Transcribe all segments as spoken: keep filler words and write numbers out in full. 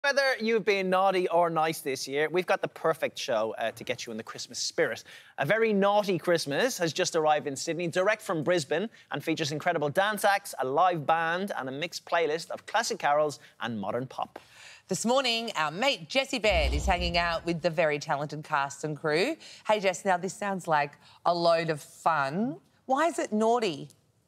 Whether you've been naughty or nice this year, we've got the perfect show uh, to get you in the Christmas spirit. A Very Naughty Christmas has just arrived in Sydney, direct from Brisbane, and features incredible dance acts, a live band and a mixed playlist of classic carols and modern pop. This morning, our mate Jessie Baird is hanging out with the very talented cast and crew. Hey Jess, now this sounds like a load of fun. Why is it naughty?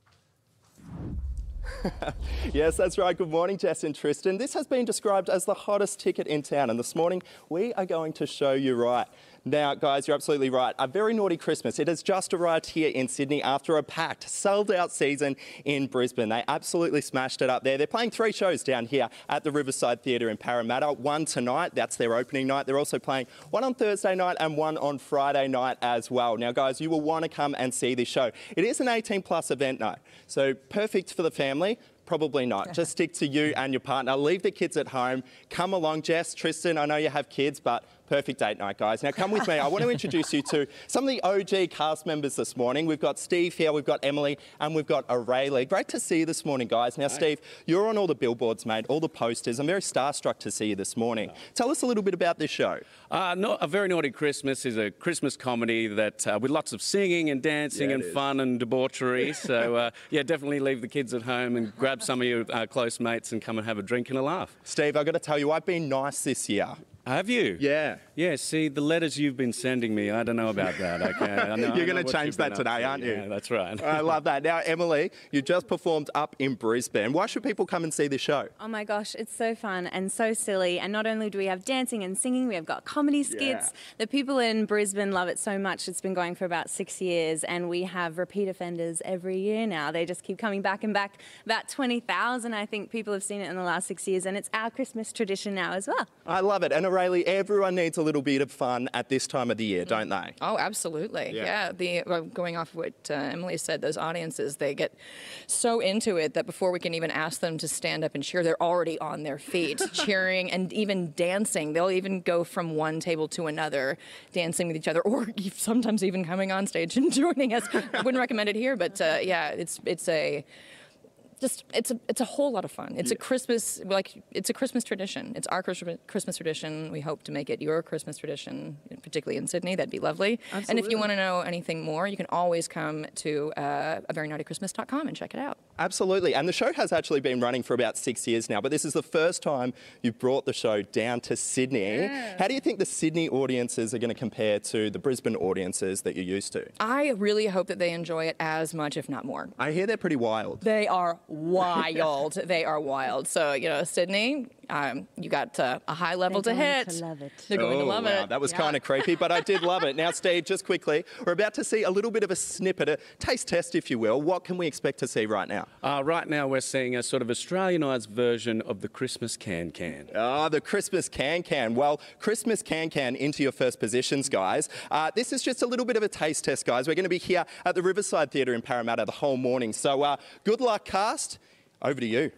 Yes, that's right. Good morning, Jess and Tristan. This has been described as the hottest ticket in town, and this morning we are going to show you right. Now, guys, you're absolutely right. A Very Naughty Christmas. It has just arrived here in Sydney after a packed, sold-out season in Brisbane. They absolutely smashed it up there. They're playing three shows down here at the Riverside Theatre in Parramatta. One tonight, that's their opening night. They're also playing one on Thursday night and one on Friday night as well. Now, guys, you will want to come and see this show. It is an eighteen plus event night, so perfect for the family. Probably not. Just stick to you and your partner. Leave the kids at home. Come along, Jess, Tristan. I know you have kids, but perfect date night, guys. Now, come with me. I want to introduce you to some of the O G cast members this morning. We've got Steve here, we've got Emily, and we've got Aurelia. Great to see you this morning, guys. Now, Steve, you're on all the billboards, mate, all the posters. I'm very starstruck to see you this morning. Tell us a little bit about this show. Uh, no, A Very Naughty Christmas is a Christmas comedy that uh, with lots of singing and dancing yeah, and is. fun and debauchery. So, uh, yeah, definitely leave the kids at home and grab some of your uh, close mates and come and have a drink and a laugh. Steve, I've got to tell you, I've been nice this year. Have you? Yeah. Yeah, see, the letters you've been sending me, I don't know about that, okay? I know, You're going to change that today, to. aren't you? Yeah, that's right. I love that. Now, Emily, you just performed up in Brisbane. Why should people come and see this show? Oh my gosh, it's so fun and so silly. And not only do we have dancing and singing, we have got comedy skits. Yeah. The people in Brisbane love it so much. It's been going for about six years and we have repeat offenders every year now. They just keep coming back and back. About twenty thousand, I think, people have seen it in the last six years and it's our Christmas tradition now as well. I love it. And Aurelia, everyone needs a little bit of fun at this time of the year, don't they? Oh, absolutely. Yeah. yeah the uh, going off of what uh, Emily said, those audiences, they get so into it that before we can even ask them to stand up and cheer, they're already on their feet, cheering and even dancing. They'll even go from one table to another, dancing with each other, or sometimes even coming on stage and joining us. I wouldn't recommend it here, but uh, yeah, it's it's a. Just, it's a it's a whole lot of fun. It's yeah. a Christmas like it's a Christmas tradition. It's our Christmas tradition. We hope to make it your Christmas tradition, particularly in Sydney. That'd be lovely. Absolutely. And if you want to know anything more, you can always come to uh, a very naughty christmas dot com and check it out. Absolutely. And the show has actually been running for about six years now, but this is the first time you've brought the show down to Sydney. Yeah. How do you think the Sydney audiences are going to compare to the Brisbane audiences that you're used to? I really hope that they enjoy it as much, if not more. I hear they're pretty wild. They are wild. They are wild. So, you know, Sydney, um, you got uh, a high level They're to going hit. to love it. They're going oh, to love wow. it. That was yeah. kind of creepy, but I did love it. Now, Steve, just quickly, we're about to see a little bit of a snippet, a taste test, if you will. What can we expect to see right now? Uh, right now we're seeing a sort of Australianised version of the Christmas can-can. Oh, the Christmas can-can. Well, Christmas can-can into your first positions, guys. Uh, this is just a little bit of a taste test, guys. We're going to be here at the Riverside Theatre in Parramatta the whole morning. So uh, good luck, cast. Over to you.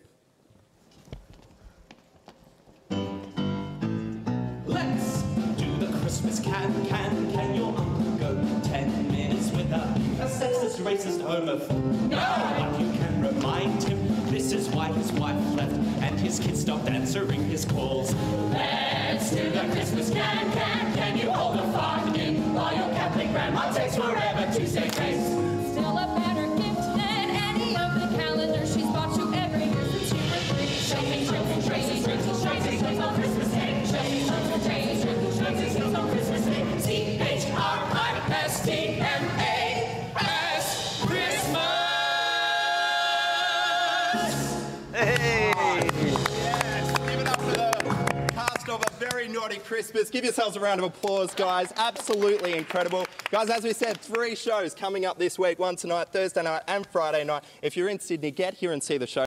Let's do the Christmas can, can, can your uncle go ten minutes without a sexist, racist, homophobe? No! But you can remind him this is why his wife left and his kids stopped answering his calls. Let's do the Christmas can, can, can you hold a fart in while your Catholic grandma takes forever to say grace? Still a better gift than any of the calendars she's bought you every year since you were three. Shopping, shopping, Tracy, Tracy, Tracy, Tracy on Christmas Day. Shopping, shopping, Tracy, Tracy, Tracy, Tracy on Christmas Day. C H R I S T M A S, Christmas! Hey! Yes, give it up for the cast of A Very Naughty Christmas. Give yourselves a round of applause, guys. Absolutely incredible. Guys, as we said, three shows coming up this week. One tonight, Thursday night and Friday night. If you're in Sydney, get here and see the show.